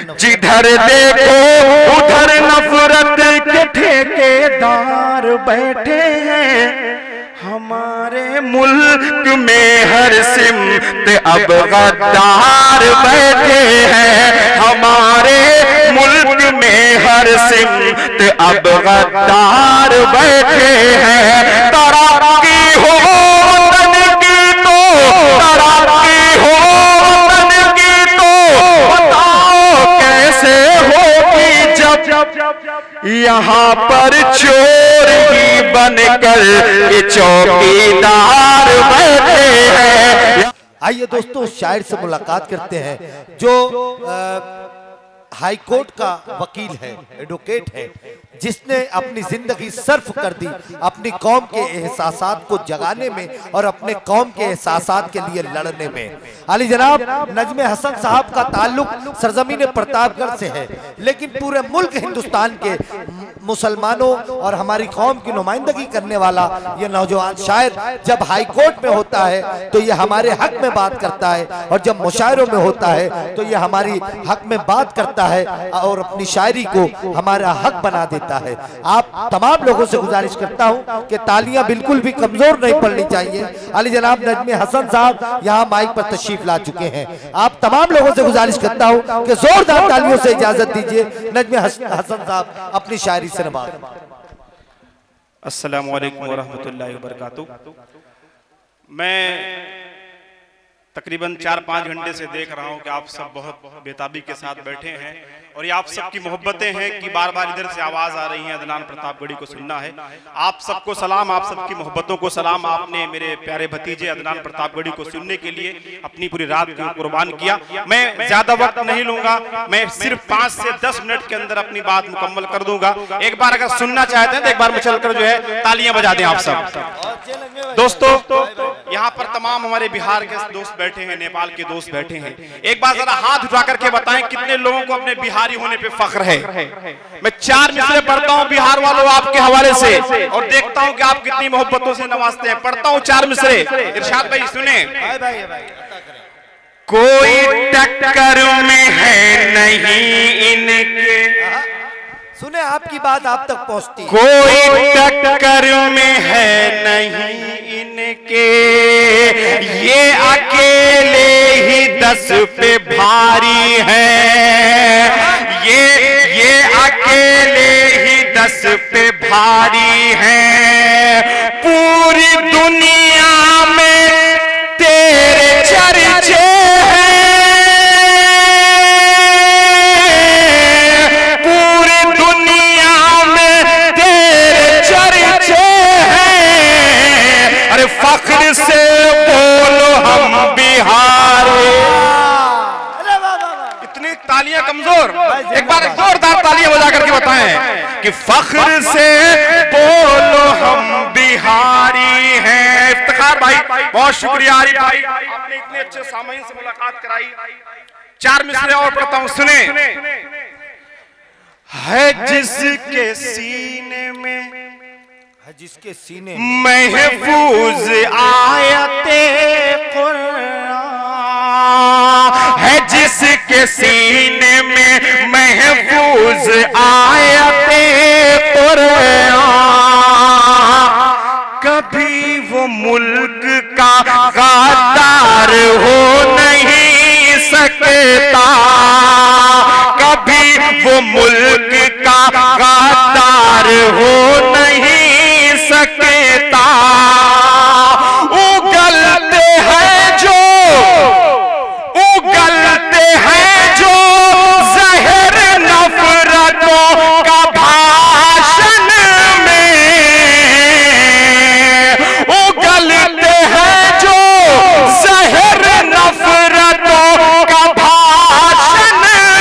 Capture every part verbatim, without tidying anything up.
जिधर देखो उधर नफरत के ठेकेदार बैठे हैं। हमारे मुल्क में हर सिमत अब गद्दार बैठे हैं। हमारे मुल्क में हर सिमत अब गद्दार बैठे हैं। तरक्की हो वतन की तो तरक्की हो वतन की तो बताओ कैसे होगी जब यहाँ पर चोर ही बनकर ये चौकीदार बैठे हैं। आइए दोस्तों, शायर से मुलाकात करते हैं जो हाई कोर्ट का वकील है, एडवोकेट है, जिसने अपनी जिंदगी सर्फ कर दी अपनी कौम के एहसासात को जगाने में और अपने कौम के एहसासात के लिए लड़ने में। अली जनाब नजम हसन साहब का ताल्लुक सरजमीन प्रतापगढ़ से है, लेकिन पूरे मुल्क हिंदुस्तान के मुसलमानों और हमारी कौम की नुमाइंदगी करने वाला ये नौजवान शायर जब हाई कोर्ट में होता है तो ये हमारे हक में बात करता है, और जब मुशायरों में होता है तो ये हमारी हक में बात करता है और अपनी शायरी को हमारा हक बना देता है। आप तमाम लोगों से गुजारिश करता हूं कि तालियां बिल्कुल भी कमजोर नहीं पड़नी चाहिए। अली जनाब नजम हसन साहब यहाँ माइक पर तशरीफ ला चुके हैं। आप तमाम लोगों से गुजारिश करता हूं कि जोरदार तालियों से इजाजत दीजिए नजम हसन साहब अपनी शायरी से नवाज़ें। अस्सलामु अलैकुम वरहमतुल्लाहि वबरकातुहू। मैं तकरीबन चार पाँच घंटे से देख रहा हूँ कि आप सब बहुत बेताबी के साथ बैठे हैं और ये आप सबकी मोहब्बतें हैं कि बार बार इधर से आवाज़ आ रही है अदनान प्रतापगढ़ी को सुनना है। आप सबको सलाम, आप सबकी मोहब्बतों को सलाम। आपने मेरे प्यारे भतीजे अदनान प्रतापगढ़ी को सुनने के लिए अपनी पूरी रात को कुर्बान किया। मैं ज़्यादा वक्त नहीं लूँगा, मैं सिर्फ पाँच से दस मिनट के अंदर अपनी बात मुकम्मल कर दूंगा। एक बार अगर सुनना चाहते हैं तो एक बार मुचल कर जो है तालियां बजा दें आप सब। दोस्तों यहाँ पर तमाम हमारे बिहार के दोस्त बैठे हैं, नेपाल के दोस्त बैठे हैं। एक बार जरा हाथ उठा करके बताएं कितने लोगों को अपने बिहारी होने पे फख्र है। मैं चार मिसरे पढ़ता हूँ बिहार वालों आपके हवाले से और देखता हूँ कि आप कितनी मोहब्बतों से नवाजते हैं। पढ़ता हूँ चार मिसरे, इरशाद भाई सुने। कोई टक्कर में है नहीं इनके, सुने आपकी बात आप तक पहुंचती। कोई टक्कर में है नहीं इनके, ये अकेले ही दस पे भारी है। ये ये अकेले ही दस पे भारी है। पूरी दुनिया में तेरे चर्चे फख्र से बोलो हम बिहारी। इतनी तालियां कमजोर, एक बार जोरदार तालियां बजा करके बताएं कि फख्र से बोलो हम बिहारी हैं। इफ्तिखार भाई बहुत शुक्रिया, आरिफ भाई आपने इतने अच्छे सामईन से मुलाकात कराई। चार मिसरे और पढ़ता हूं, सुने। है जिसके सीने में जिसके सीने महफूज आयते कुरान, है जिसके सीने में महफूज आयते कुरान, कभी वो मुल्क का गद्दार हो नहीं सकता, कभी वो मुल्क का गद्दार हो नहीं सकता। उगलते हैं जो उगलते हैं जो जहर नफरतों का भाषण में, उगलते हैं जो जहर नफरतों का भाषण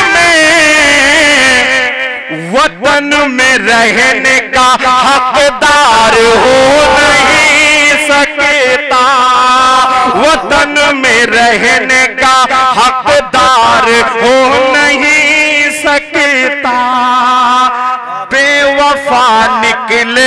में, वतन में रहने का हकदार हो नहीं सकता, वतन में रहने का हकदार हो नहीं सकता। बेवफा निकले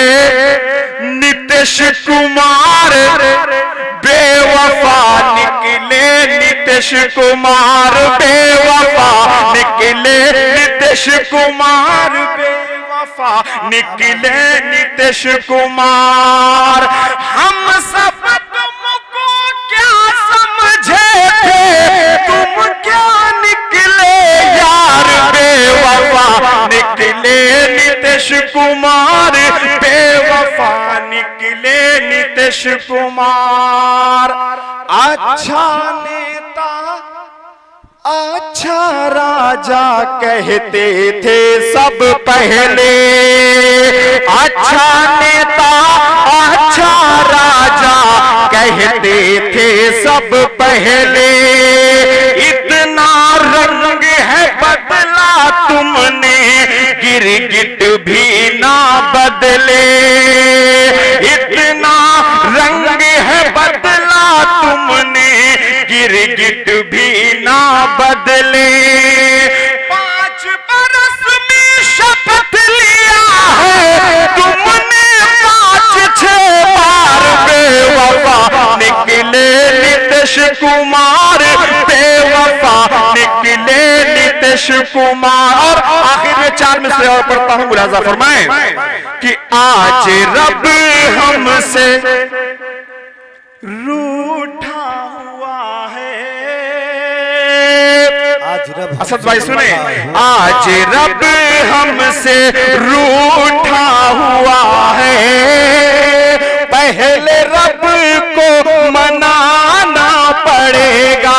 नीतीश कुमार, बेवफा निकले नीतीश नीतीश कुमार बेवफा निकले, नीतीश कुमार बेवफा निकले, नीतीश कुमार। हम सब तुमको क्या समझे थे, तुम क्या निकले यार बेवफा निकले, नीतीश कुमार बेवफा निकले, नीतीश कुमार। अच्छा नेता अच्छा राजा कहते थे सब पहले, अच्छा नेता अच्छा राजा कहते थे सब पहले। इतना रंग है बदला तुमने, गिरगिट भी ना बदले। इतना रंग है बदला तुमने, गिरगिट भी ना बदले। पांच बरस में शपथ लिया है तुमने, पांच छह बार बेवफा निकले, नीतीश कुमार बेवफा निकले, नीतीश कुमार। और आखिर में चार में से और पढ़ता हूं, मुलाजा फरमाएं कि आज रब हमसे रूठा हुआ है। आज रब असद भाई सुने, आज रब हमसे रूठा हुआ है। पहले रब को मनाना पड़ेगा,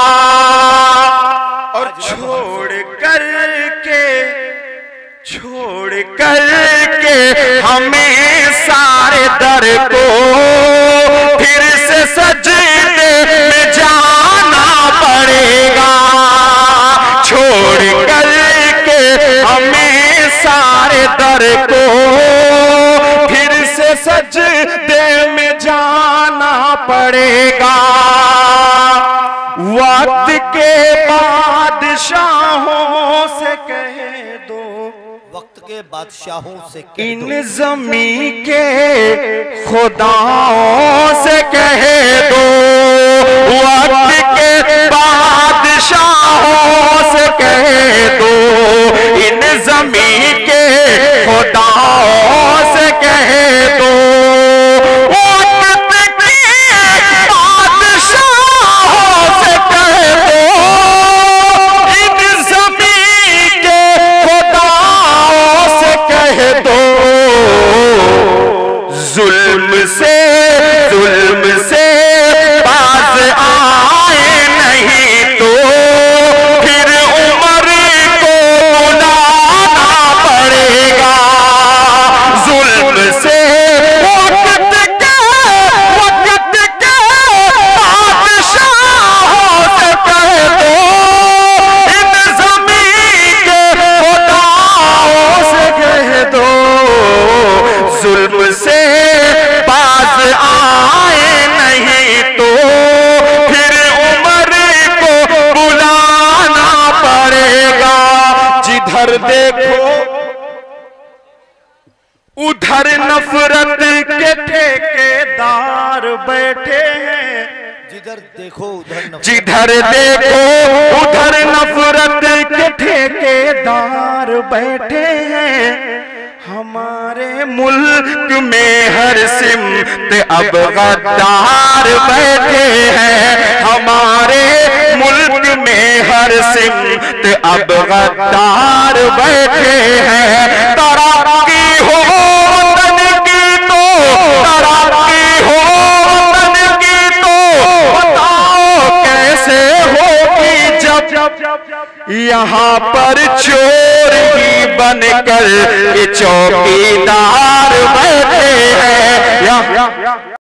और छोड़ करके छोड़ करके हमें सारे दर को फिर से सजदे में जाना पड़ेगा। छोड़ करके हमें सारे दर को फिर से सजदे में जाना पड़ेगा। वक्त के बादशाहों से कह दो, वक्त के बादशाहों से कह इन दो, ज़मीं के खुदाओं से कह दो। वक्त के बादशाहों से कह दो, इन ज़मीं के खुदाओं से कह दो। वक्त के बादशाहों से कह दो, इन ज़मीं के खुदाओं से कह दो। जुल्म से जुल्म से बाज आए नहीं तो फिर उमर को बुलाना पड़ेगा। जुल्म से वक्त के वक्त के बादशाहों से कह दो, इन ज़मीं के खुदाओं से कह दो। जुल्म से बाज आए नहीं तो फिर उमर को बुलाना पड़ेगा। जिधर देखो उधर नफरत के ठेकेदार बैठे हैं। जिधर देखो उधर नफरत, जिधर देखो उधर नफरत के ठेकेदार बैठे हैं। हमारे मुल्क में हर सिमत अब गद्दार बैठे हैं। हमारे मुल्क में हर सिमत अब गद्दार बैठे हैं। तरक्की हो वतन की तो, तरक्की हो वतन की तो बताओ कैसे होगी जब यहाँ पर चोर ही बनकर के चौकीदार बैठे हैं।